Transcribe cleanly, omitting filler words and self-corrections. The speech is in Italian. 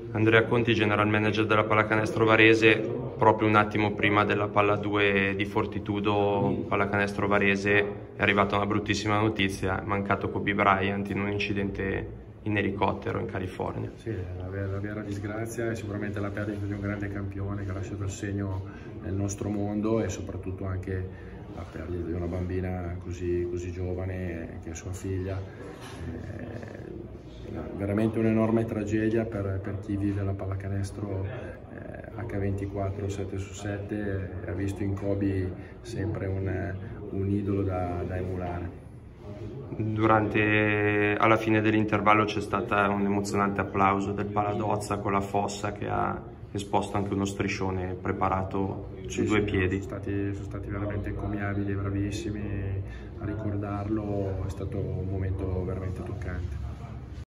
Andrea Conti, general manager della Pallacanestro Varese. Proprio un attimo prima della palla 2 di Fortitudo Pallacanestro Varese è arrivata una bruttissima notizia: è mancato Kobe Bryant in un incidente in elicottero in California. Sì, la vera disgrazia è sicuramente la perdita di un grande campione che ha lasciato il segno nel nostro mondo, e soprattutto anche la perdita di una bambina così giovane che è sua figlia. Veramente un'enorme tragedia per chi vive la pallacanestro H24 7/7, ha visto in Kobe sempre un idolo da emulare. Alla fine dell'intervallo c'è stato un emozionante applauso del Paladozza con la fossa che ha esposto anche uno striscione preparato su due piedi. Sono stati veramente encomiabili e bravissimi a ricordarlo, è stato un momento veramente toccante.